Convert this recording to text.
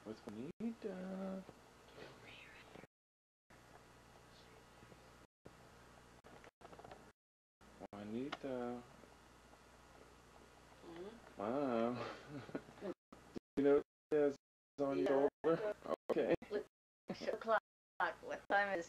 with Juanita. Juanita. Wow. You know it's on your shoulder? Okay. Look, clock. What time is